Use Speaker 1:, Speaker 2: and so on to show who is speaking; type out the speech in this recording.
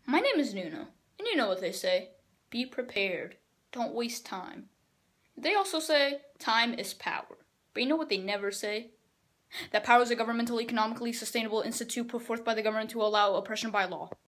Speaker 1: My name is Nuno, and you know what they say. Be prepared. Don't waste time. They also say time is power. But you know what they never say? That power is a governmental, economically sustainable institute put forth by the government to allow oppression by law.